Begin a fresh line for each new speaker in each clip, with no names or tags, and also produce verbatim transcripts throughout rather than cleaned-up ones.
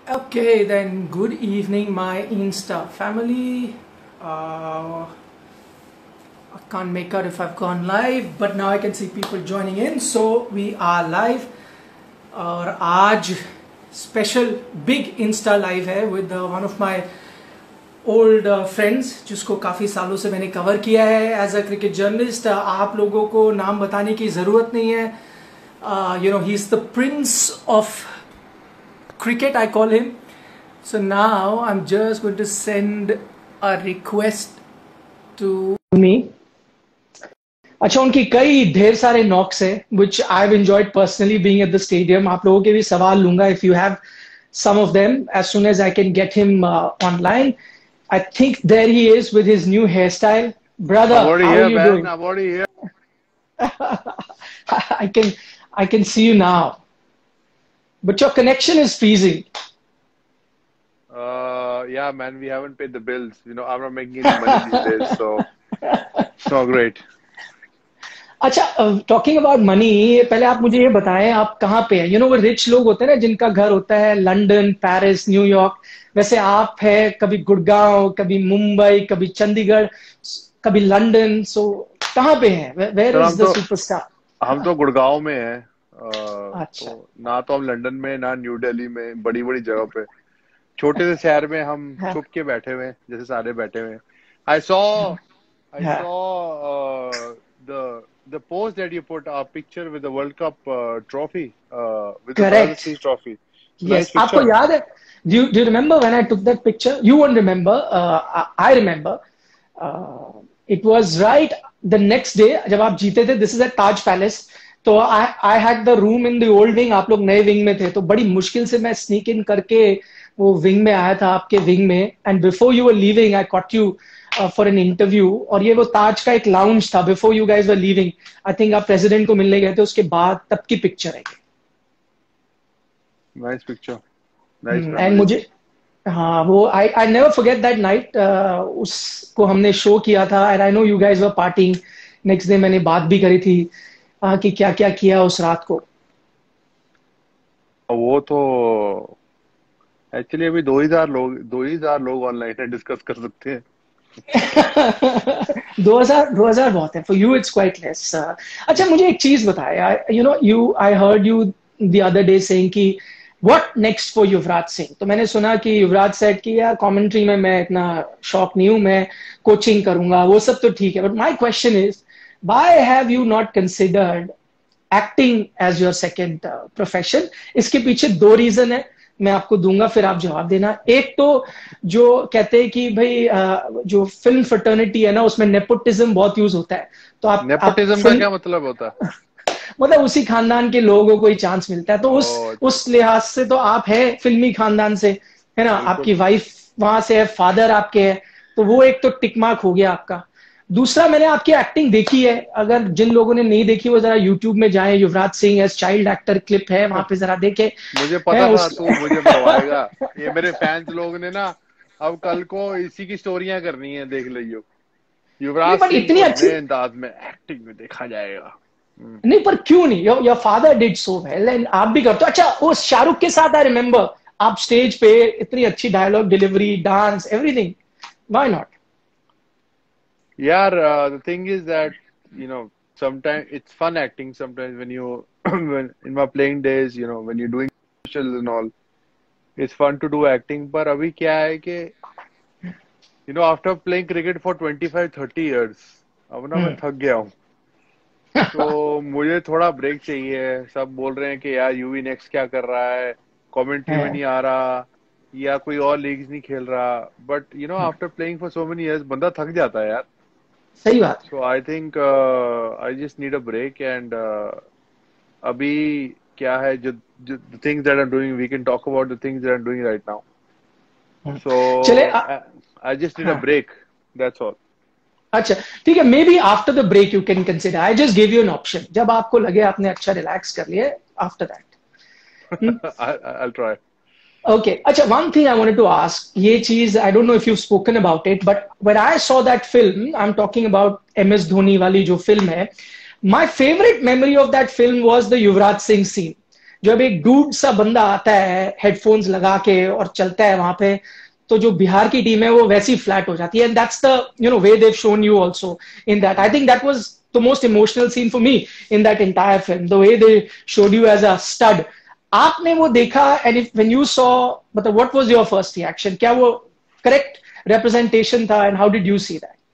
Okay, then good evening, my Insta family. Uh, I can't make out if I've gone live, but now I can see people joining in. So we are live. और आज special big insta live है with one of my old friends जिसको काफ़ी सालों से मैंने cover किया है एज अ क्रिकेट जर्नलिस्ट. आप लोगों को नाम बताने की ज़रूरत नहीं है. You know he is the prince of cricket, I call him. So now I'm just going to send a request to me. अच्छा, उनकी कई ढेर सारे नॉक्स है which I've enjoyed personally being at the stadium. आप लोगों के भी सवाल लूंगा if you have some of them as soon as I can get him uh, online. I think there he is with his new hairstyle. Brother,
I'm already
how
here,
are you
man.
doing?
I'm already here.
I can I can see you now. But your connection is freezing.
Uh, yeah, man, we haven't paid the bills. You know, I'm not making any money these days, so it's not great.
अच्छा, talking about money, पहले आप मुझे ये बताएं आप कहाँ पे हैं. यू नो वो रिच लोग होते हैं ना जिनका घर होता है लंदन, पेरिस, न्यूयॉर्क. वैसे आप है कभी गुड़गांव, कभी मुंबई, कभी चंडीगढ़, कभी लंदन. सो कहाँ पे हैं? वेयर
सर,
इज
हम
द
तो
सुपरस्टार?
हम तो गुड़गांव में हैं. अ,
अच्छा.
तो ना तो हम लंदन में, ना न्यू दिल्ली में, बड़ी बड़ी जगह पे, छोटे से शहर में हम
हाँ,
छुप के बैठे हुए हैं, जैसे सारे बैठे हुए हैं. आई सॉ आई
हाँ.
Saw the the post that you put a picture with the World Cup uh, trophy, uh, with the Brother
correct.
Seas trophy.
Yes,
Nice
आपको
picture.
याद है? Do you remember when I took that picture? You won't remember, I remember. It was right the next day जब आप जीते थे. This is at Taj palace. तो I I had the room in the old wing. आप लोग नए wing में थे, तो बड़ी मुश्किल से मैं स्नीक इन करके वो विंग में आया था, आपके विंग में. And before you were leaving I caught you for an interview. और ये वो ताज का एक लाउंज था before you guys were leaving. I think आप प्रेसिडेंट को मिलने गए थे, उसके बाद तब की पिक्चर है.
Nice picture. Nice
and
memories.
मुझे, हाँ, वो I I never forget that night. उसको हमने शो किया था and I know you guys were parting. Next day मैंने बात भी करी थी uh, कि क्या क्या किया उस रात को.
वो तो एक्चुअली अभी दो हजार लोग दो हजार लोग ऑनलाइन है, डिस्कस कर सकते हैं.
दो हजार दो हजार बहुत है for you. It's quite less. अच्छा, मुझे एक चीज बताया. You know you I heard you the other day saying कि what next for Yuvraj Singh. तो मैंने सुना कि युवराज सेड कि यार कमेंट्री में मैं इतना शौक नहीं हूं, मैं कोचिंग करूंगा. वो सब तो ठीक है, but my question is why have you not considered acting as your second profession? इसके पीछे दो रीजन है, मैं आपको दूंगा, फिर आप जवाब देना. एक तो जो कहते हैं कि भाई uh, जो फिल्म फ्रेटर्निटी है ना, उसमें नेपोटिज्म बहुत यूज होता है. तो आप,
नेपोटिज्म
आप
का क्या मतलब होता है?
मतलब उसी खानदान के लोगों को ही चांस मिलता है. तो उस
ओ,
उस लिहाज से तो आप है फिल्मी खानदान से, है ना.
बिल्कुल.
आपकी वाइफ वहां से है, फादर आपके है, तो वो एक तो टिक मार्क हो गया आपका. दूसरा, मैंने आपकी एक्टिंग देखी है. अगर जिन लोगों ने नहीं देखी वो जरा यूट्यूब में जाएं. Yuvraj Singh as child actor clip है, वहां पे जरा देखे.
मुझे पता था तू मुझे मरवाएगा. ये मेरे फैंस लोग ने ना अब कल को इसी की स्टोरियां करनी है, देख लियो. युवराज
पर
सिंह
इतनी
को
अच्छी
नए अंदाज में एक्टिंग में देखा जाएगा.
नहीं, पर क्यों नहीं? Your your father did so well and आप भी करते हो. अच्छा, वो शाहरुख के साथ आई रिमेम्बर आप स्टेज पे इतनी अच्छी dialogue delivery, dance, everything. Why not?
यार, the thing is that you know sometimes it's fun acting sometimes when you when in my playing days, you know, when you're doing socials and all, it's fun to do acting. पर अभी क्या है कि you know, after playing cricket for twenty-five thirty years, अब ना मैं थक गया हूँ. तो मुझे थोड़ा ब्रेक चाहिए. सब बोल रहे हैं कि यार यूवी नेक्स्ट क्या कर रहा है, कमेंट्री में नहीं आ रहा, या कोई और लीग्स नहीं खेल रहा. But you know after playing for so many years बंदा थक जाता है यार.
सही बात.
So I think I just need a break. And अभी क्या है, जो the things that I am doing, we can talk about the things that I am doing right now. So
चले.
I just need a break, that's all.
अच्छा, ठीक है. Maybe after the break you can consider. I just give you an option. जब आपको लगे आपने अच्छा relax कर लिया, after that
I will try.
Okay. Acha, one thing I wanted to ask, ye cheez, I don't know if you've spoken about it, but when I saw that film, I'm talking about M S Dhoni wali jo film hai, my favorite memory of that film was the Yuvraj Singh scene. जब एक dude सा बंदा आता है headphones लगा के और चलता है वहां पे, तो जो बिहार की टीम है वो वैसी फ्लैट हो जाती है. And that's the you know way they've shown you also in that. I think that was the most emotional scene for me in that entire film, the way they showed you as a stud. आपने वो देखा and if when you saw, मतलब what was your first reaction? क्या वो correct representation था, and how did you see that?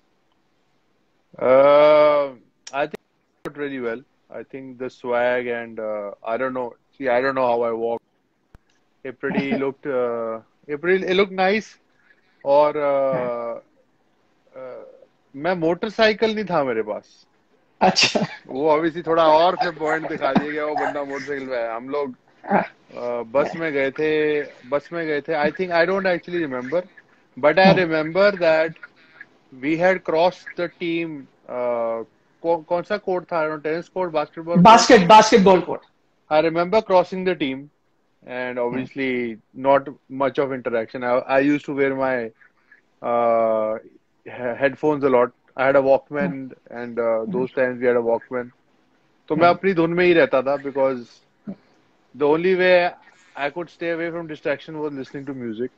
Uh, I think it worked really well. I think the swag and uh, I don't know. See, I don't know how I walked. It pretty looked. Uh, it pretty. It looked nice. और uh, uh, मैं motorcycle नहीं था मेरे पास.
अच्छा.
वो obviously थोड़ा और फिर पॉइंट दिखा दिया गया, वो बंदा मोटरसाइकिल पे है. हम लोग uh, बस में गए थे. बस में गए थे. I think I don't actually remember, but I remember that we had crossed the team. Uh, कौ, कौन सा कोर्ट था? Tennis court, basketball
basket basketball court.
I remember crossing the team, and obviously not much of interaction. I, I used to wear my uh, he- headphones a lot. I had a Walkman, and uh, those times we had a Walkman. तो मैं अपनी धुन में ही रहता था, because the only way I could stay away from distraction was listening to music.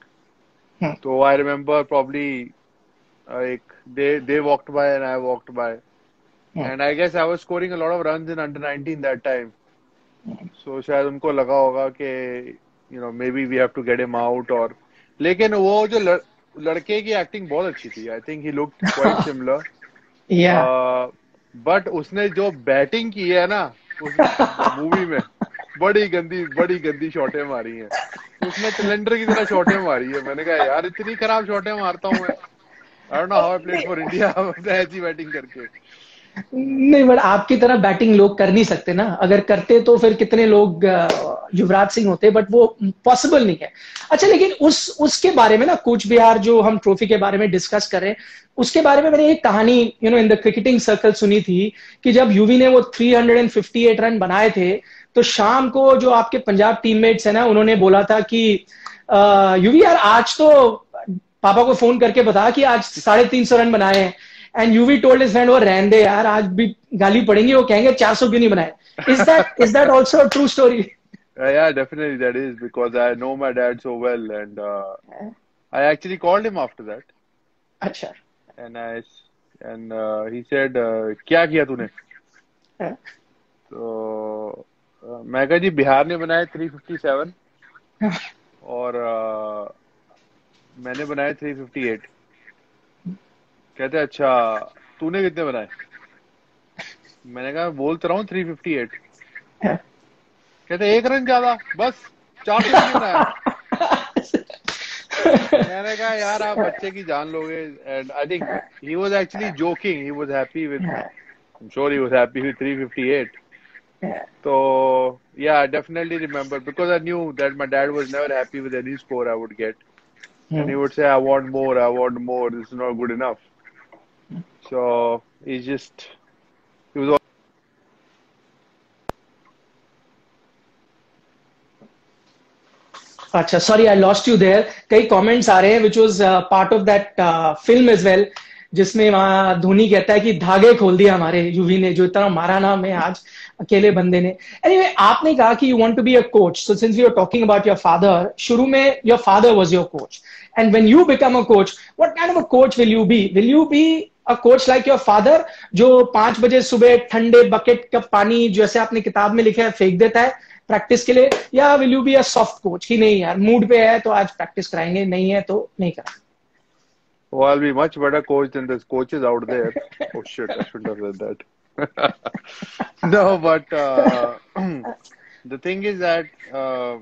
So I remember probably like they they walked by and I walked by, and I guess I was scoring a lot of runs in under nineteen that time. So शायद उनको लगा होगा कि you know maybe we have to get him out, और लेकिन वो जो लड़, लड़के की एक्टिंग बहुत अच्छी थी. I think he looked quite similar.
Yeah.
uh, but उसने जो बैटिंग की है ना उस मूवी में, बड़ी गंदी बड़ी गंदी शॉटें मारी हैं. उसने कैलेंडर की तरह शॉटें मारी है. मैंने कहा यार इतनी खराब शॉटें मारता हूँ मैं. I don't know how I played for India ऐसी बैटिंग करके.
नहीं, बट आपकी तरह बैटिंग लोग कर नहीं सकते ना. अगर करते तो फिर कितने लोग अ, युवराज सिंह होते, बट वो पॉसिबल नहीं है. अच्छा, लेकिन उस उसके बारे में ना, कूच बिहार जो हम ट्रॉफी के बारे में डिस्कस कर रहे हैं, उसके बारे में मैंने एक कहानी you know in the cricketing circle सुनी थी कि जब यूवी ने वो तीन सौ अट्ठावन रन बनाए थे, तो शाम को जो आपके पंजाब टीममेट्स है ना, उन्होंने बोला था कि अ, यूवी यार आज तो पापा को फोन करके बता कि आज साढ़े तीन सौ रन बनाए हैं. And Yuvi told his friend, वो रहने दे यार, आज भी गाली पड़ेंगी, वो कहेंगे चार सौ क्यों नहीं बनाए. Is that is that also a true story?
Uh, yeah, definitely that is, because I know my dad so well, and uh, I actually called him after that,
अच्छा.
and I s- and uh, he said, uh, क्या किया तूने? तो uh, मैं कहा जी बिहार ने बनाए तीन सौ सत्तावन और uh, मैंने बनाए तीन सौ अट्ठावन. कहते अच्छा तूने कितने बनाए? मैंने कहा बोल तो रहा हूँ तीन सौ अट्ठावन. कहते एक रन ज्यादा, बस चार सौ भी नहीं बनाया. मैंने कहा यार आप बच्चे की जान लोगे. And I think he was actually joking. He was happy with, I am sure he was happy with तीन सौ अट्ठावन. So yeah, I definitely remember, because I knew that my dad was never happy with any score I would get, and he would say, "I want more, I want more. This is not good enough." So he just he was.
अच्छा, sorry I lost you there. कई comments आ रहे हैं which was part of that film as well, जिसमें वहां धोनी कहता है कि धागे खोल दिया हमारे यूवी ने, जो इतना मारा ना हमें आज अकेले बंदे ने. एनीवे anyway, आपने कहा कि you want to be a coach. So since we are talking about your father, शुरू में your father was your coach, and when you become a coach, what kind of a coach will you be? Will you be a coach like your father, जो पांच बजे सुबह ठंडे bucket का पानी जैसे आपने किताब में लिखा है फेंक देता है प्रैक्टिस के लिए, या will you be a soft coach कि नहीं यार मूड पे है तो आज प्रैक्टिस कराएंगे, नहीं है तो नहीं कराएंगे?
Oh, I'll be much better coach than the coaches out there. Oh shit, I shouldn't have said that. No, but uh, the thing is that uh,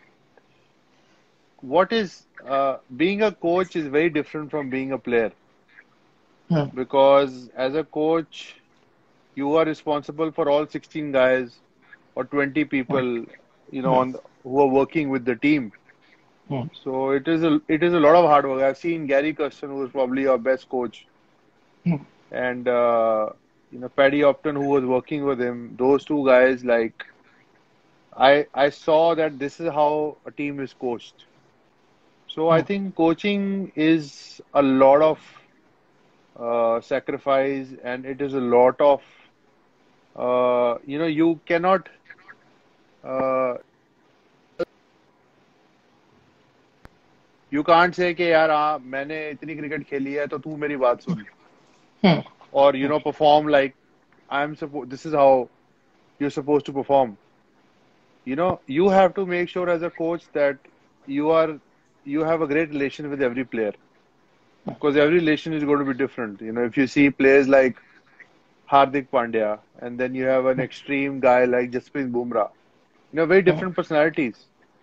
what is uh, being a coach is very different from being a player,
Hmm.
because as a coach you are responsible for all sixteen guys or twenty people, you know, on who are working with the team.
Hmm.
So it is a it is a lot of hard work. I've seen Gary Kirsten, who is probably our best coach,
Hmm.
and uh, you know Paddy Upton, who was working with him. Those two guys, like I I saw that this is how a team is coached. So I think coaching is a lot of uh, sacrifice, and it is a lot of uh, you know you cannot uh, You can't say कि यार हाँ मैंने इतनी cricket खेली है तो तू मेरी बात सुन,
Hmm.
or you know perform like I'm supposed. This is how you're supposed to perform. You know, you have to make sure as a coach that you are you have a great relation with every player, because every relation is going to be different. You know, if you see players like Hardik Pandya, and then you have an extreme guy like Jasprit Bumrah, you know, very
Hmm.
different personalities.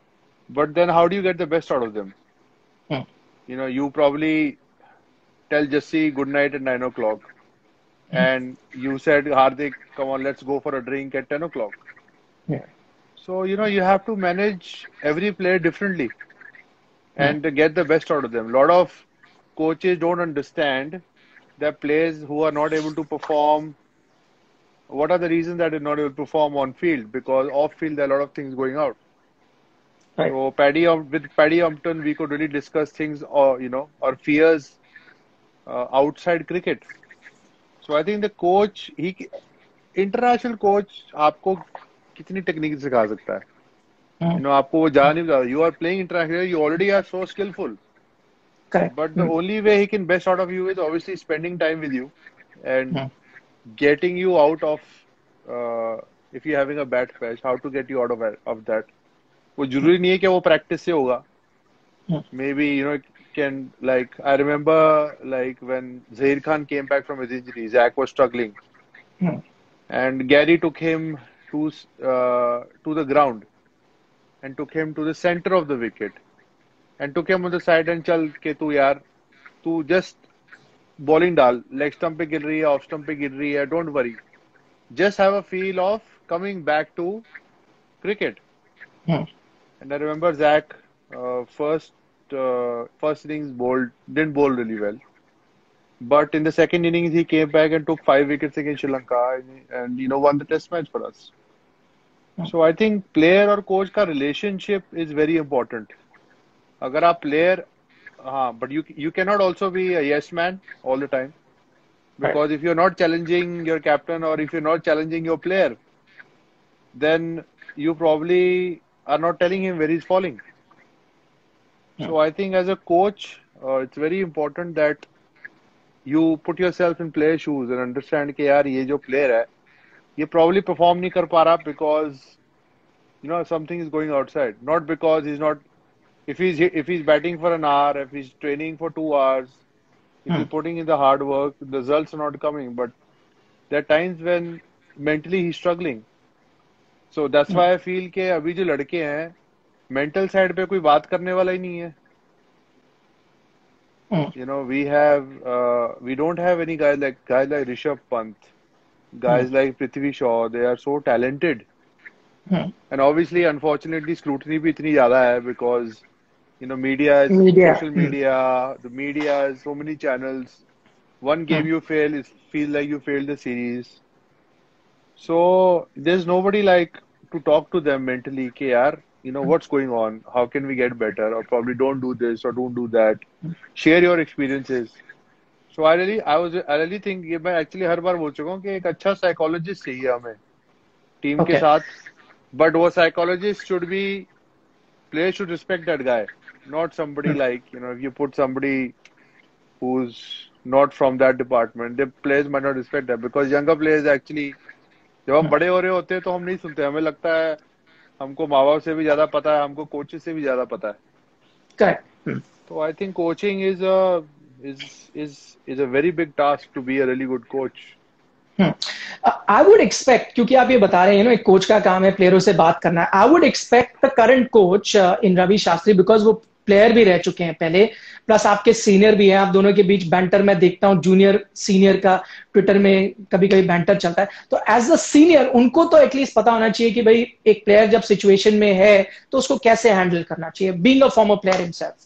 But then, how do you get the best out of them?
Hmm.
You know, you probably tell Jassi good night at nine o'clock,
Hmm.
and you said, Hardik, come on, let's go for a drink at ten o'clock.
Yeah.
So, you know, you have to manage every player differently
Hmm.
and to get the best out of them. A lot of coaches don't understand that players who are not able to perform, what are the reasons that they're not able to perform on field? Because off field, there are a lot of things going out.
Right.
So, Paddy, Um- with Paddy Umpton, we could really discuss things or, you know, or fears uh, outside cricket. So, I think the coach, he, international coach, आपको कितनी technique सिखा सकता है?
Hmm.
You know, आपको वो जा नहीं पाता. You are playing international, you already are so skillful.
Correct.
But the
Hmm.
only way he can best out of you is obviously spending time with you and
Hmm.
getting you out of, uh, if you're having a bad patch, how to get you out of of that. वो जरूरी नहीं है कि वो practice से होगा.
Hmm.
Maybe, you know, it can, like, I remember, like, when Zaheer Khan came back from his injury, Zach was struggling,
Hmm.
and Gary took him to uh, to the ground and took him to the center of the wicket and took him on the side and चल के तू यार तू just bowling डाल, leg stump पे गिर रही है, ऑफ स्टंप पे गिर रही है, don't worry, just have a feel of coming back to cricket.
Hmm.
And I remember Zach first first innings bowled didn't bowl really well, but in the second innings he came back and took five wickets against Sri Lanka and, and you know won the test match for us. So I think player और coach का relationship is very important. अगर आप player, हाँ, but you you cannot also be a yes man all the time.
Right.
Because if you're not challenging your captain or if you're not challenging your player, then you probably are not telling him where he's falling.
Hmm.
So I think as a coach, uh, it's very important that you put yourself in player shoes and understand कि यार ये जो player है, ये probably perform नहीं कर पा रहा because you know something is going outside. Not because he's not. If he's if he's batting for an hour, if he's training for two hours, if
Hmm.
he's putting in the hard work, the results are not coming. But there are times when mentally he's struggling. So that's
Hmm.
why I feel कि अभी जो लड़के हैं mental side पे कोई बात करने वाला ही नहीं है.
Hmm.
You know, we have uh, we don't have any guys like guys like Rishabh Pant,
Hmm.
guys like Prithvi Shaw. They are so talented,
Hmm.
and obviously, unfortunately, scrutiny भी इतनी ज़्यादा है because you know media is
Media.
social
Hmm.
media, the media is so many channels. One
Hmm.
game you fail is feel like you failed the series. So there's nobody like to talk to them mentally कि यार, you know, what's going on? How can we get better? Or probably don't do this or don't do that. Share your experiences. So I really, I was, I really think ये मैं actually हर बार बोल चुका हूँ कि एक अच्छा psychologist चाहिए हमें टीम के
Okay.
साथ. But वो psychologist should be, players should respect that guy, not somebody
Hmm.
like, you know, if you put somebody who's not from that department, the players might not respect that because younger players actually, जब हम
Hmm.
बड़े हो रहे होते हैं तो हम नहीं सुनते, हमें लगता है हमको माँ बाप से भी ज्यादा पता है, हमको कोचेस से भी ज्यादा पता है.
Correct. Hmm.
तो I think coaching is a is is is a very big task to be a really good coach.
I would expect, क्योंकि आप ये बता रहे हैं ना एक कोच का काम है प्लेयरों से बात करना, I would expect the current coach in Ravi Shastri, because वो प्लेयर भी रह चुके हैं पहले, प्लस आपके सीनियर भी हैं, आप दोनों के बीच बैंटर मैं देखता हूं, जूनियर सीनियर का ट्विटर में कभी कभी बैंटर चलता है, तो एज अ सीनियर उनको तो एटलीस्ट पता होना चाहिए कि भाई एक प्लेयर जब सिचुएशन में है तो उसको कैसे हैंडल करना चाहिए, being a former player himself.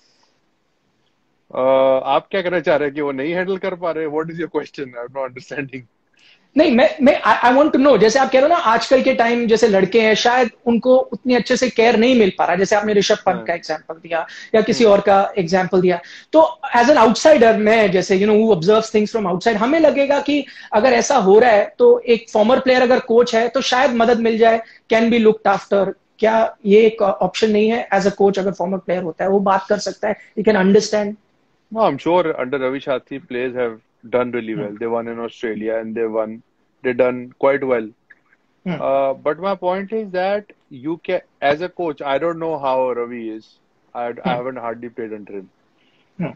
uh, आप क्या कहना चाह रहे हैं कि वो नहीं हैंडल कर पा रहे? What is your question? I am not understanding.
नहीं, मैं मैं आई वांट टू नो, जैसे आप कह रहे हो ना आजकल के टाइम जैसे लड़के हैं शायद उनको उतनी अच्छे से केयर नहीं मिल पा रहा, जैसे आपने ऋषभ पंत का एग्जांपल दिया या किसी और का एग्जांपल दिया, तो एज एन आउटसाइडर मैं जैसे you know who observes things from outside, हमें लगेगा कि अगर ऐसा हो रहा है तो एक फॉर्मर प्लेयर अगर कोच है तो शायद मदद मिल जाए, कैन बी लुक्ड आफ्टर, क्या ये एक ऑप्शन नहीं है? एज अ कोच अगर फॉर्मर प्लेयर होता है वो बात कर सकता है, he can understand.
No, I'm sure under Ravi Shastri players have done really well. They won in Australia and they won. They done quite well.
Hmm.
Uh, but my point is that you can, as a coach, I don't know how Ravi is. I, I
Hmm.
haven't hardly played under him.
Hmm.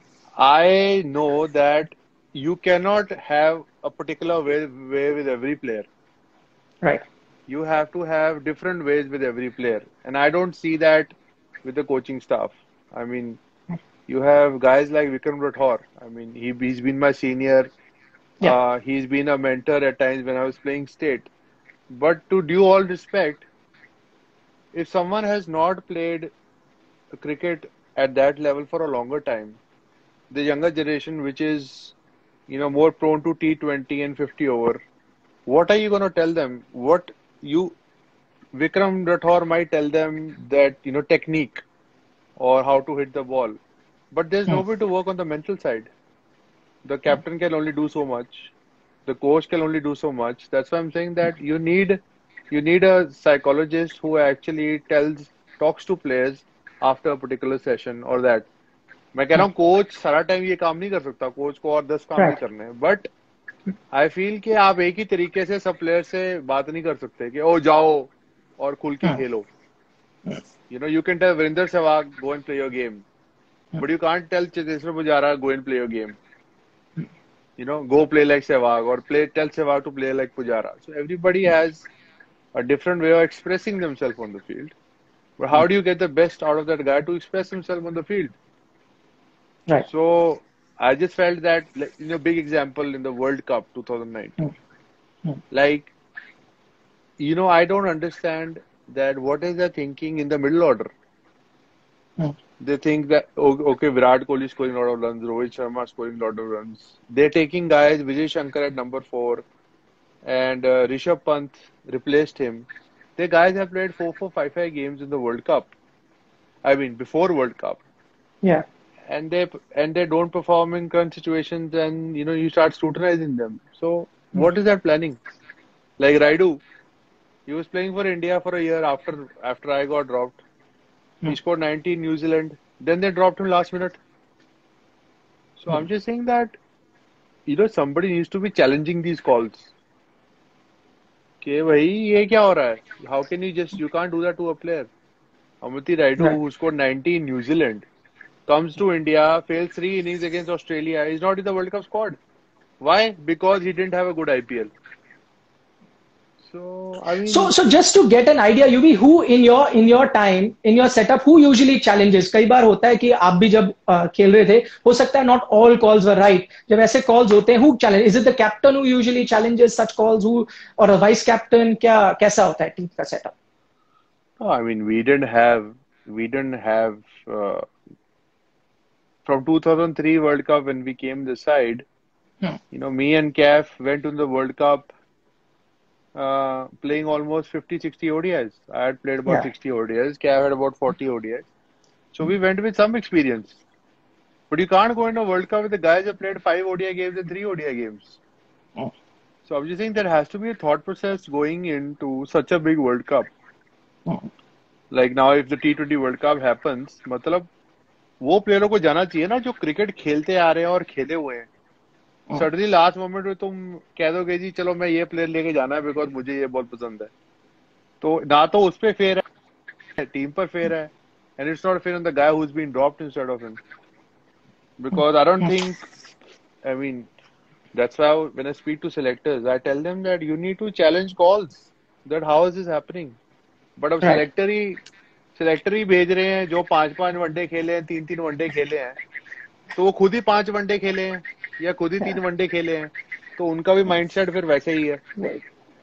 I know that you cannot have a particular way, way with every player.
Right.
You have to have different ways with every player. And I don't see that with the coaching staff. I mean, you have guys like Vikram Rathore. I mean, he, he's been my senior.
Yeah.
Uh, he's been a mentor at times when I was playing state. But to due all respect, if someone has not played cricket at that level for a longer time, the younger generation, which is, you know, more prone to T twenty and fifty over, what are you going to tell them? What you, Vikram Rathore might tell them that, you know, technique or how to hit the ball. But there's
Hmm.
nobody to work on the mental side. The captain can only do so much. The coach can only do so much. That's why I'm saying that you need you need a psychologist who actually tells talks to players after a particular session or that. मैं कह रहा
Hmm.
हूँ coach सारा time ये काम नहीं कर सकता, कोच को और दस काम भी
Right.
करने हैं. बट आई फील कि आप एक ही तरीके से सब प्लेयर से बात नहीं कर सकते कि ओ जाओ और खुल के
Hmm.
Khelo. You know, you can tell Virender Sehwag go and play your game, but you can't tell Cheteshwar Pujara go and play your game. You know, go play like Sehwag or play tell Sehwag to play like Pujara. So everybody has a different way of expressing themselves on the field. But how do you get the best out of that guy to express himself on the field?
Right.
So I just felt that, like, you know, big example in the World Cup twenty nineteen.
Hmm. Hmm.
Like, you know, I don't understand that what is the thinking in the middle order.
Hmm.
They think that, o- okay, Virat Kohli scoring a lot of runs, Rohit Sharma scoring a lot of runs. They're taking guys, Vijay Shankar at number four, and uh, Rishabh Pant replaced him. The guys have played four, four, five, five games in the World Cup. I mean, before World Cup,
Yeah.
and they and they don't perform in current situations, and you know you start scrutinizing them. So
Hmm.
what is that planning? Like Raidu, he was playing for India for a year after after I got dropped.
Hmm.
He scored ninety in New Zealand. Then they dropped him last minute. So I'm just saying that, you know, somebody needs to be challenging these calls. कि भाई ये क्या हो रहा है? How can you just you can't do that to a player? Amity Raidu,
Right.
who scored ninety in New Zealand, comes to India, fails three innings against Australia. He's not in the World Cup squad. Why? Because he didn't have a good I P L. So I
So,
mean,
so just to get an idea, you be who in your in your time in your setup who usually challenges? कई बार होता है कि आप भी जब uh, खेल रहे थे, हो सकता है not all calls were right. जब ऐसे calls होते हैं, who challenge? Is it the captain who usually challenges such calls, who or a vice captain? क्या कैसा होता है टीम का setup?
oh, I mean, we didn't have we didn't have uh, from two thousand three World Cup when we came this side.
Hmm.
You know, me and Caf went to the World Cup uh, playing almost fifty, sixty O D Is. I had played about
Yeah.
sixty O D Is. Caf had about forty O D Is. So we went with some experience. But you can't go into a World Cup with the guys who played five O D I games and three O D I games.
Hmm.
So I'm just saying there has to be a thought process going into such a big World Cup.
Hmm.
Like now, if the T twenty World Cup happens, मतलब वो प्लेयरों को जाना चाहिए ना जो cricket खेलते आ रहे हैं और खेले हुए हैं.
Hmm.
सडनली लास्ट मोमेंट में तुम कह दोगे जी चलो मैं ये प्लेयर लेके जाना है बिकॉज मुझे ये बहुत पसंद है. तो ना तो उस पे फेयर है, टीम पर फेयर है, and it's not fair on the guy who is been dropped instead of him. Because I don't think, I mean, that's why when I speak to selectors, I tell them that you need to challenge calls. That how is this happening? But अब
Right.
selector ही selector ही भेज रहे हैं जो पांच पांच one day खेले हैं, तीन तीन वनडे खेले हैं, तो वो खुद ही पांच वनडे खेले हैं या खुद ही तीन
Yeah.
वनडे खेले हैं, तो उनका भी माइंडसेट फिर वैसे ही है.
Right.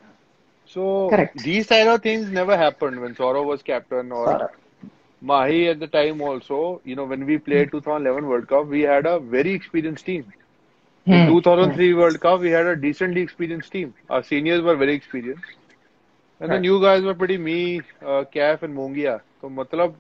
So
Correct.
these type of things never happened when Saurav was captain or
Saurabh.
Mahi at the time also. You know, when we played twenty eleven World Cup, we had a very experienced team. In
Hmm. Hmm.
two thousand three World Cup, we had a decently experienced team. Our seniors were very experienced. And the
Right.
new guys were pretty me, uh, Caf and Mongia. तो मतलब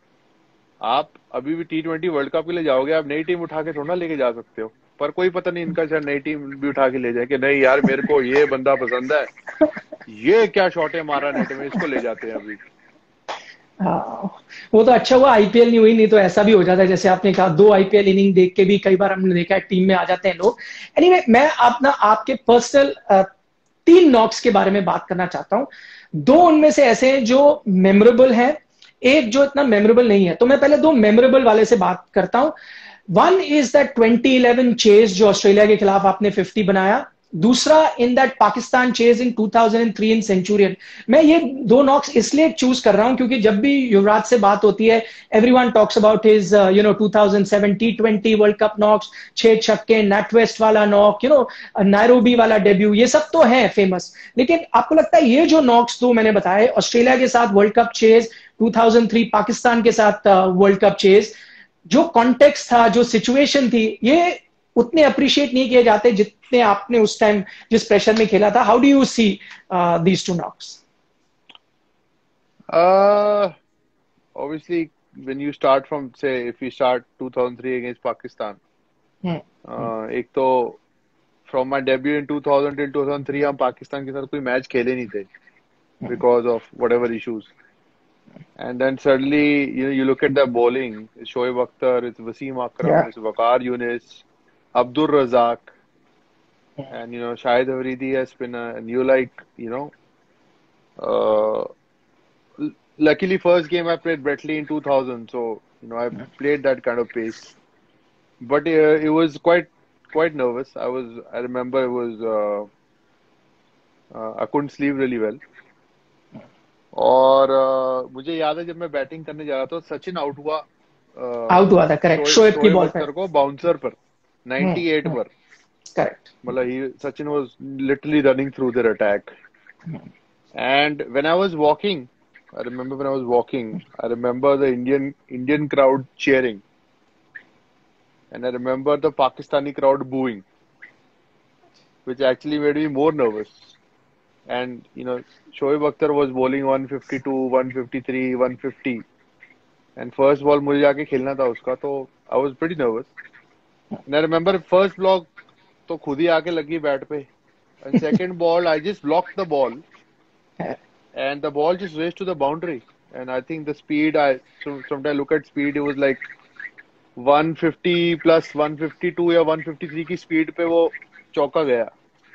आप अभी भी T twenty world cup के लिए जाओगे, आप नई टीम उठा के थोड़ा ना लेके जा सकते हो. पर कोई पता नहीं इनका शायद नई टीम भी उठा के ले जाए कि नहीं यार मेरे को ये बंदा पसंद है, ये क्या शॉट है मारा नेट में, इसको ले जाते हैं अभी.
हाँ, वो तो अच्छा हुआ आईपीएल नहीं हुई, नहीं तो ऐसा भी हो जाता है जैसे आपने कहा, दो आईपीएल इनिंग देख के भी कई बार हमने देखा है टीम में आ जाते हैं लोग। एनीवे anyway, मैं आप ना आपके पर्सनल तीन नॉक्स के बारे में बात करना चाहता हूं। दो उनमें से ऐसे हैं जो मेमोरेबल हैं, एक जो इतना मेमोरेबल नहीं है। तो मैं पहले दो मेमोरेबल वाले से बात करता हूं। One is that twenty eleven chase जो ऑस्ट्रेलिया के खिलाफ आपने फिफ्टी बनाया। दूसरा in that Pakistan chase in two thousand three in Centurion. मैं ये दो नॉक्स इसलिए चूज कर रहा हूं क्योंकि जब भी युवराज से बात होती है, everyone talks about his you know two thousand seven T twenty world cup knocks, छह छक्के, नैटवेस्ट वाला नॉक, यू नो नायरोबी वाला डेब्यू, ये सब तो है फेमस। लेकिन आपको लगता है ये जो नॉक्स दो मैंने बताए, ऑस्ट्रेलिया के साथ world cup chase, two thousand three Pakistan के साथ वर्ल्ड कप चेज, जो कॉन्टेक्स्ट था, जो सिचुएशन थी, ये उतने अप्रिशिएट नहीं किए जाते जितने आपने उस टाइम जिस प्रेशर में खेला था। How do you see these two knocks?
Uh, obviously, when you start from, say, if you start two thousand three against Pakistan, uh, एक तो from my debut in two thousand till two thousand three हम पाकिस्तान के साथ कोई match खेले नहीं थे because of whatever issues. And then suddenly, you know, you look at the bowling, it's Shoaib Akhtar, it's Wasim Akram,
Yeah.
it's Waqar Younis, Abdur Razak, and, you know, Shahid Afridi as spinner, and you like, you know, uh, luckily first game I played Brett Lee in two thousand, so, you know, I played that kind of pace. But uh, it was quite quite nervous. I was, I remember it was, uh, uh, I couldn't sleep really well. और uh, मुझे याद है जब मैं batting करने जा रहा था, सचिन आउट हुआ
आउट हुआ था, करेक्ट,
शोएब
शोएब की
शोएब
बॉल पे।
अख्तर को बाउंसर पर अट्ठानवे पर।
करेक्ट।
मतलब he Sachin was literally running through their attack. And when I was walking, I remember when I was walking, I remember the Indian Indian crowd cheering, and I remember the Pakistani crowd booing, which actually made me more nervous. And, you know, Shoaib Akhtar was bowling one fifty-two, one fifty-three, one fifty. And first ball मुझे जाके खेलना था उसका, तो I was pretty nervous. And I remember first block तो खुद ही आके लगी बैट पे. And second ball, I just blocked the ball. And the ball just raced to the boundary. And I think the speed, I so, sometimes I look at speed, it was like one fifty plus one fifty-two या one fifty-three की speed पे वो चौका गया.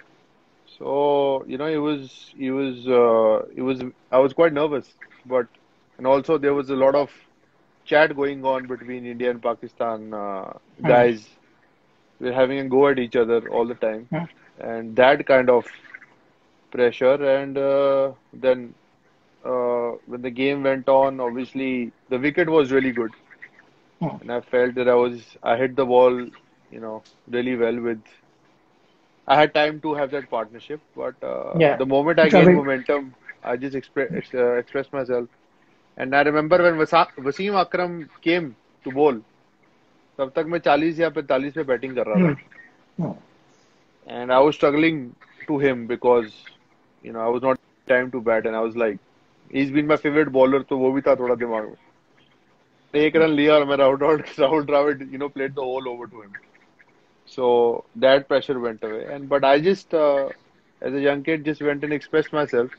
So, you know, it was, it was, uh, it was, I was quite nervous. But, and also there was a lot of chat going on between India and Pakistan uh, guys. We're having a go at each other all the time. And that kind of pressure. And uh, then uh, when the game went on, obviously the wicket was really good. And I felt that I was, I hit the ball, you know, really well with, I had time to have that partnership. But uh,
Yeah.
the moment I gained momentum, I just expre- ex- uh, expressed myself. And I remember when Wasa- Wasim Akram came to bowl, तब तक मैं चालीस या पैंतालीस पे batting कर रहा था. And I was struggling to him because, you know, I was not time to bat, and I was like, he's been my favorite bowler, तो वो भी था थोड़ा दिमाग में. एक रन लिया और मैं Rahul Rahul Dravid, you know, played the whole over to him. So that pressure went away. And but I just, uh, as a young kid, just went and expressed myself.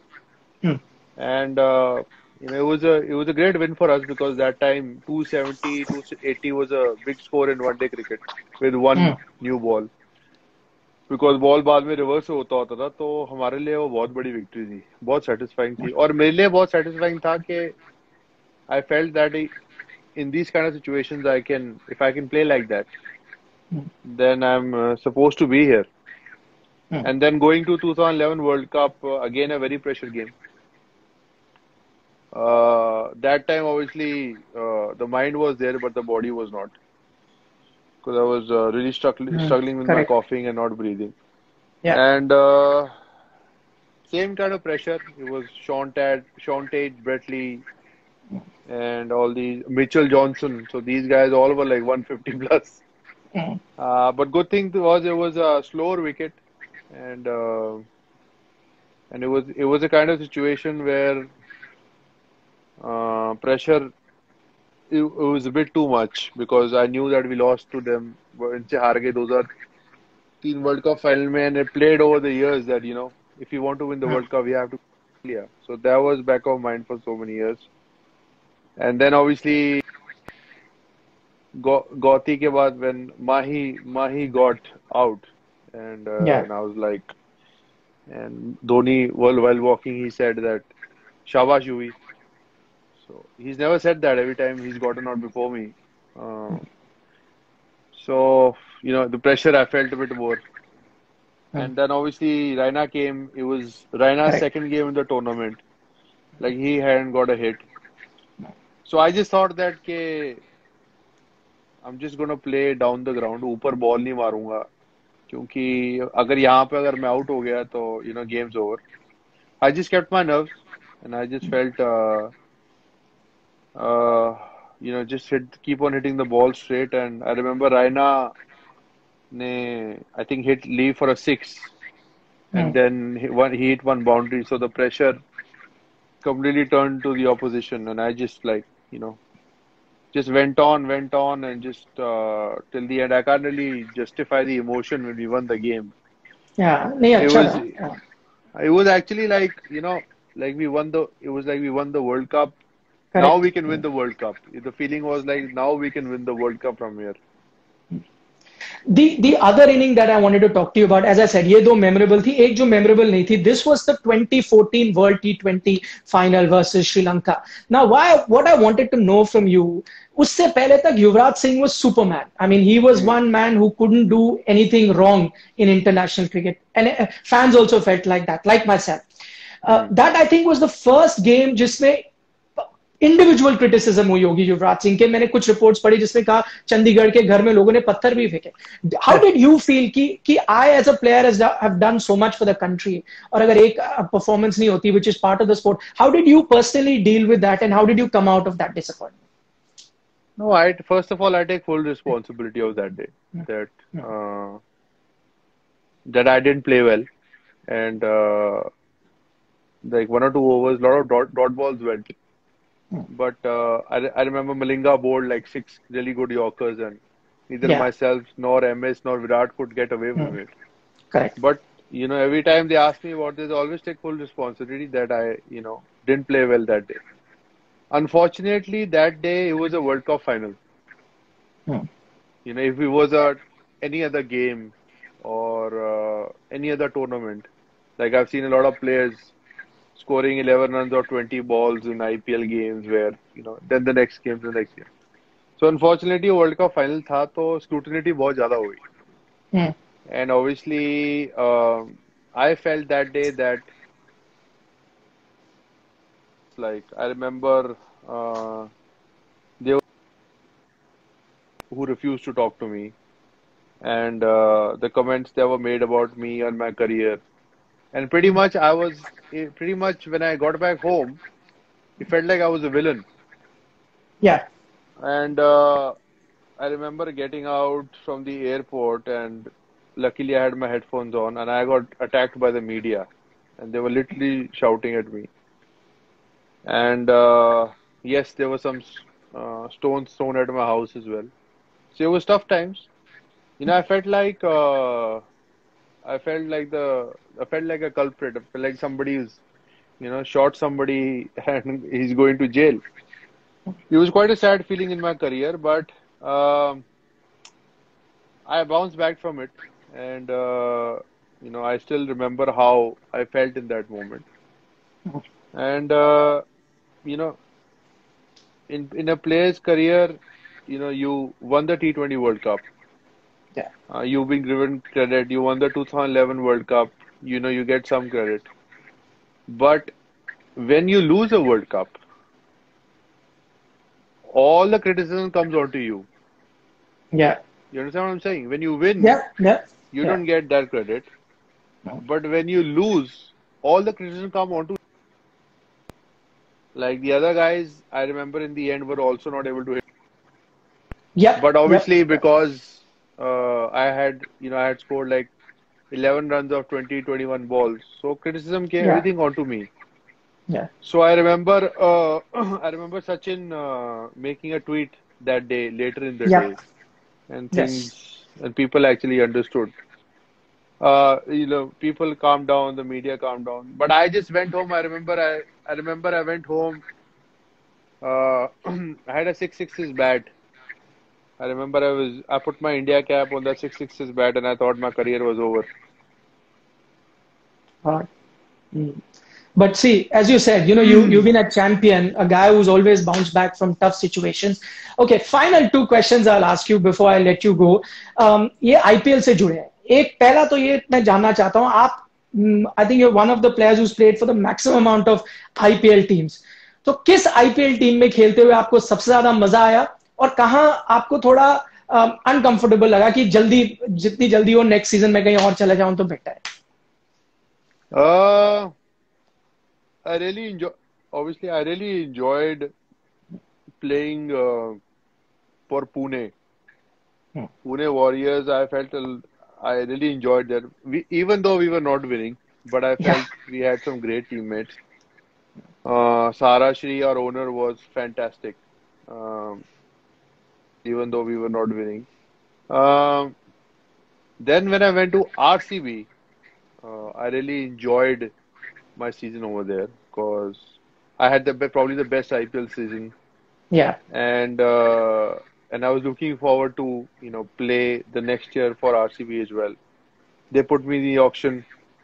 And uh, you know, it was a it was a great win for us because that time two seventy, two eighty was a big score in one day cricket with one new ball. Because ball बाद में reverse होता होता था, तो हमारे लिए वो बहुत बड़ी विक्ट्री थी, बहुत सेटिस्फाइंग थी. और मेरे लिए बहुत सेटिस्फाइंग था कि I felt that in these kind of situations I can, if I can play like that, then I'm uh, supposed to be here. And then going to two thousand eleven World Cup, uh, again a very pressure game. Uh, that time obviously uh, the mind was there, but the body was not, because I was uh, really struggling, struggling with my coughing and not breathing.
Yeah.
And uh, same kind of pressure. It was Sean Tad, Sean Tate, Brett Lee, and all these Mitchell Johnson. So these guys all were like one fifty plus. Uh, but good thing was it was a slower wicket, and uh, and it was it was a kind of situation where uh, pressure. It, it was a bit too much because I knew that we lost to them. इनसे हार गए दो हज़ार तीन World Cup final में, and it played over the years that, you know, if you want to win the World Cup, you have to clear. So that was back of mind for so many years. And then obviously Go Gauti ke baad when Mahi Mahi got out, and uh,
Yeah.
and I was like, and Dhoni while while walking he said that Shabash Yuvi. So he's never said that every time he's gotten out before me. Uh, so you know the pressure I felt a bit more.
Hmm.
And then obviously Raina came. It was Raina's
Correct.
second game in the tournament. Like he hadn't got a hit. So I just thought that ke I'm just gonna play down the ground. ऊपर ball नहीं मारूंगा क्योंकि अगर यहाँ पे अगर मैं out हो गया तो you know game's over. I just kept my nerves and I just felt uh, uh, you know just hit keep on hitting the ball straight. And I remember Raina ne I think hit Lee for a six,
Hmm.
and then he, one, he hit one boundary. So the pressure completely turned to the opposition, and I just like you know just went on, went on, and just uh, till the end. I can't really justify the emotion when we won the game.
Yeah. नहीं
It
अच्छा
was,
था. Yeah.
it was actually like you know, like we won the. It was like we won the World Cup. Now
Correct.
we can win the World Cup. The feeling was like now we can win the World Cup from here.
The the other inning that I wanted to talk to you about, as I said, ये दो memorable थी, एक जो memorable नहीं थी. This was the twenty fourteen World T twenty final versus Sri Lanka. Now, why what I wanted to know from you, उससे पहले तक Yuvraj Singh was Superman. I mean, he was
Hmm.
one man who couldn't do anything wrong in international cricket, and uh, fans also felt like that, like myself. Uh,
Hmm.
that I think was the first game जिसमें individual criticism हुई होगी युवराज सिंह के. मैंने कुछ reports पढ़ी जिसमें कहा चंडीगढ़ के घर में लोगों ने पत्थर भी फेंके. हाउ डिड यू फील कि कि I as a player have done so much for the country, और अगर एक परफॉर्मेंस नहीं होती which is part of the sport, how did you personally deal with that and how did you come out of that disappointment?
No, I first of all I take full responsibility of that day. That uh, that I didn't play well, and uh, like one or two overs, a lot of dot, dot balls went. But uh, I, I remember Malinga bowled like six really good Yorkers, and neither
Yeah.
myself nor M S nor Virat could get away from it.
Correct.
But you know, every time they ask me about this, I always take full responsibility that I, you know, didn't play well that day. Unfortunately, that day it was a World Cup final.
Hmm.
You know, if it was a any other game or uh, any other tournament, like I've seen a lot of players scoring eleven runs or twenty balls in I P L games where, you know, then the next game, the next game. So unfortunately, World Cup final था तो scrutiny बहुत ज़्यादा हुई.
Hmm.
And obviously, um, I felt that day that like I remember uh, they were who refused to talk to me, and uh, the comments that were made about me and my career. And pretty much I was eh, pretty much when I got back home, it felt like I was a villain.
Yeah.
And uh, I remember getting out from the airport, and luckily I had my headphones on, and I got attacked by the media, and they were literally shouting at me. And uh, yes, there were some uh, stones thrown at my house as well. So it was tough times. You know, I felt like uh, I felt like the I felt like a culprit. I felt like somebody who's you know shot somebody and he's going to jail. It was quite a sad feeling in my career, but um, I bounced back from it, and uh, you know I still remember how I felt in that moment. And uh, you know, in in a player's career, you know, you won the T twenty World Cup.
Yeah.
Uh, you've been given credit. You won the two thousand eleven World Cup. You know, you get some credit. But when you lose a World Cup, all the criticism comes onto you.
Yeah.
You understand what I'm saying? When you win,
Yeah. Yeah.
you
Yeah.
don't get that credit. But when you lose, all the criticism come onto like the other guys. I remember in the end were also not able to hit.
Yep.
But
Yep.
obviously because uh, I had you know I had scored like eleven runs of twenty, twenty-one balls, so criticism came
Yeah.
everything onto me.
Yeah.
So I remember, uh, I remember Sachin uh, making a tweet that day, later in the
Yep.
day, and
Yes.
things, and people actually understood. Uh, you know, people calmed down, the media calmed down. But I just went home. I remember, I, I remember I went home Uh, I had a six sixes bat. I remember I was I put my India cap on that six sixes bat, and I thought my career was over.
Uh, mm. But see, as you said, you know, you, you've been a champion, a guy who's always bounced back from tough situations. Okay, final two questions I'll ask you before I let you go. Um, ये I P L से जुड़े हैं. एक पहला तो ये मैं जानना चाहता हूँ आप I think you're one of the players who's played for the maximum amount of I P L teams. तो किस I P L टीम में खेलते हुए आपको सबसे ज्यादा मजा आया और कहाँ आपको थोड़ा अनकंफर्टेबल uh, लगा कि जल्दी जितनी जल्दी हो नेक्स्ट सीजन में कहीं और चला जाऊं तो बेटर है.
Uh, I really enjoy. Obviously, I really enjoyed playing uh, for Pune.
Hmm.
Pune Warriors. I felt a- I really enjoyed that. We even though we were not winning, but I
Yeah.
felt we had some great teammates. Uh, Sara Shri, our owner, was fantastic. Um, even though we were not winning. Um, then when I went to R C B, uh, I really enjoyed my season over there because I had the be- probably the best I P L season,
Yeah.
and uh, and I was looking forward to you know play the next year for R C B as well. They put me in the auction,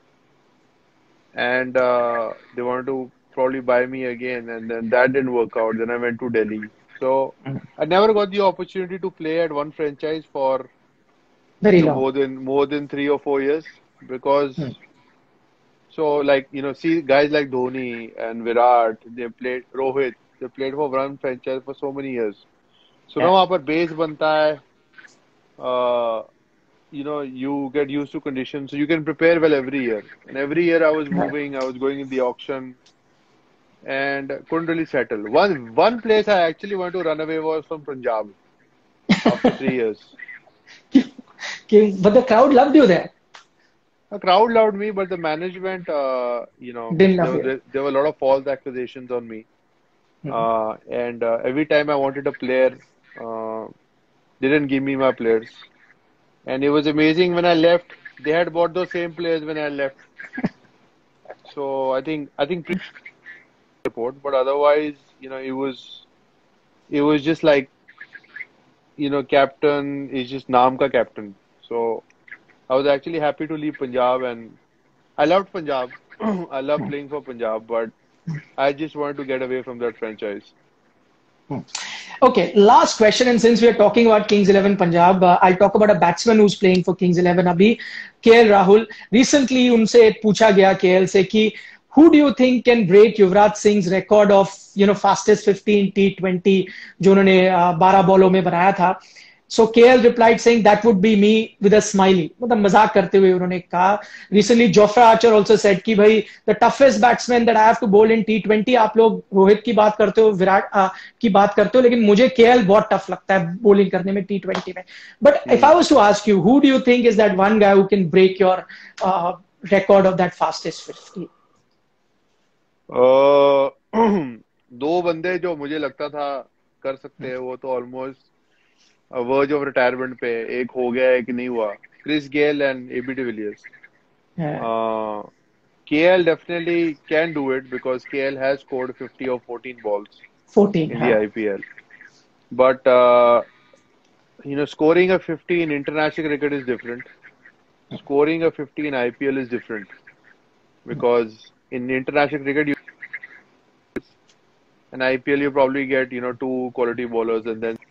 and uh, they wanted to probably buy me again, and then that didn't work out. Then I went to Delhi, so I never got the opportunity to play at one franchise for you
Very
know
long.
more than more than three or four years because
Hmm.
so like you know see guys like Dhoni and Virat, they played Rohit, they played for one franchise for so many years. So now
Yeah.
वहाँ पर base बनता है, uh, you know you get used to conditions, so you can prepare well every year. And every year I was
Right.
moving, I was going in the auction, and couldn't really settle. One one place I actually wanted to run away was from Punjab after three years.
But the crowd loved you there.
The crowd loved me, but the management, uh, you know,
Didn't
there
love
were
you.
there, there were a lot of false accusations on me.
Hmm.
Uh, and uh, every time I wanted a player, uh, they didn't give me my players. And it was amazing when I left, they had bought those same players when I left. So I think I think pre-report, but otherwise, you know, it was it was just like, you know, captain is just naam ka captain. So I was actually happy to leave Punjab, and I loved Punjab. I love playing for Punjab, but I just wanted to get away from that franchise.
Okay, last question. And since we are talking about Kings eleven Punjab, uh, I'll talk about a batsman who's playing for Kings eleven abhi, K L Rahul. Recently, उनसे पूछा गया K L से कि who do you think can break Yuvraj Singh's record of you know fastest fifteen T twenty जो उन्होंने uh, बारह बॉलों में बनाया था. So K L replied saying that would be me with a smiley. मतलब मजाक करते हुए उन्होंने कहा. Recently Jofra Archer also said कि भाई the toughest batsman that I have to bowl in T twenty आप लोग रोहित की बात करते हो विराट uh, की बात करते हो लेकिन मुझे K L बहुत टफ लगता है bowling करने में T twenty में. But if I
Hmm.
was to ask you, who do you think is that one guy who can break your uh, record of that fastest fifty?
Uh, दो बंदे जो मुझे लगता था कर सकते हैं वो तो ऑलमोस्ट वर्ज ऑफ रिटायरमेंट पे है। एक हो गया, एक नहीं हुआ। Chris Gayle and AB de Villiers.
Yeah,
K L definitely can do it because K L has scored fifty or fourteen balls
fourteen.
in the
हाँ.
I P L. But uh, you know, scoring a fifty in international cricket is different. Scoring a fifty in I P L is different because in international cricket, you in I P L you probably get you know two quality bowlers and then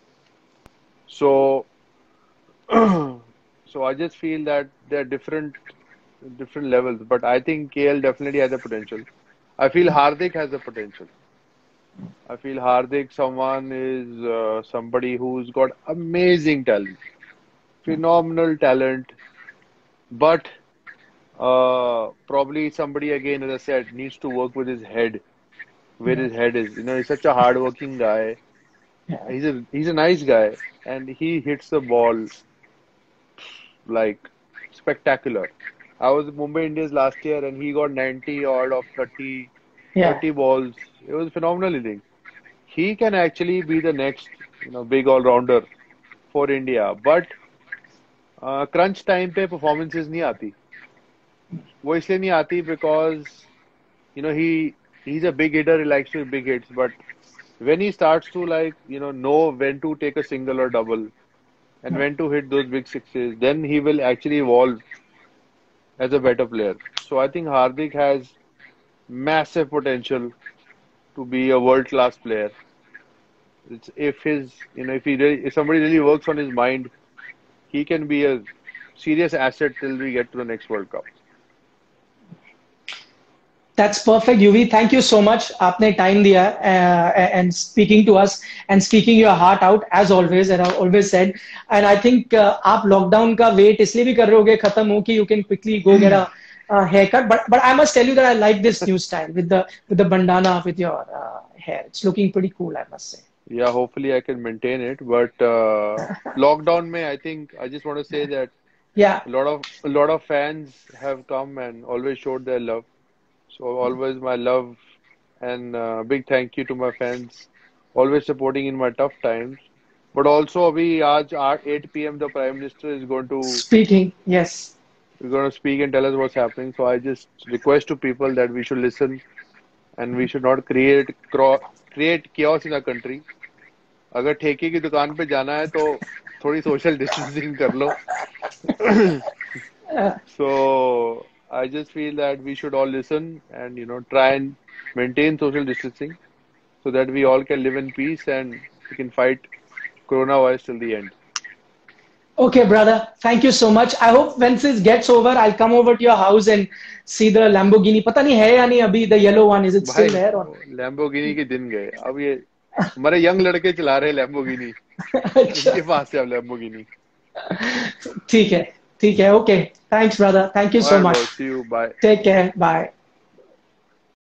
so so I just feel that they're different different levels. But I think K L definitely has the potential. I feel Hardik has the potential. I feel Hardik, someone is uh, somebody who's got amazing talent, phenomenal talent, but uh, probably somebody again, as I said, needs to work with his head, where
Yeah,
his head is. You know, he's such a hardworking guy.
yeah,
He's a he's a nice guy, and he hits the ball like spectacular. I was at Mumbai Indians last year, and he got ninety odd of thirty,
yeah.
thirty balls. It was phenomenal inning. He can actually be the next, you know, big all-rounder for India. But uh, crunch time पे performances नहीं आती. वो इसलिए नहीं आती because you know he he's a big hitter. He likes to big hits, but when he starts to like, you know, know when to take a single or double and when to hit those big sixes, then he will actually evolve as a better player. So I think Hardik has massive potential to be a world class player. It's if his, you know, if he really, if somebody really works on his mind, he can be a serious asset till we get to the next World Cup.
That's perfect, U V. Thank you so much. आपने time दिया uh, and speaking to us and speaking your heart out as always. And I've always said, and I think uh, आप lockdown का wait इसलिए भी कर रहे होगे खत्म हो कि you can quickly go get a uh, haircut. But but I must tell you that I like this new style with the with the bandana with your uh, hair. It's looking pretty cool, I must say.
Yeah, hopefully I can maintain it. But uh, lockdown, may I think I just want to say that
Yeah.
a lot of a lot of fans have come and always showed their love. So always my love and uh, big thank you to my fans, always supporting in my tough times. But also, abhi aaj at eight p m the Prime Minister is going to
Speaking, yes.
we're going to speak and tell us what's happening. So I just request to people that we should listen and we should not create cro- create chaos in our country. अगर ठेके की दुकान पे जाना है तो थोड़ी social distancing कर लो. So I just feel that we should all listen and you know try and maintain social distancing so that we all can live in peace and we can fight coronavirus till the end.
Okay, brother. Thank you so much. I hope when this gets over, I'll come over to your house and see the Lamborghini. पता नहीं है या नहीं अभी the yellow one. Is it still there? Or...
Lamborghini के दिन गए. अब ये हमारे यंग लड़के चला रहे Lamborghini. इनके पास है अब Lamborghini.
ठीक है, ठीक है. Okay. Thanks, brother. Thank you so much.
See you. Bye.
Take care. Bye.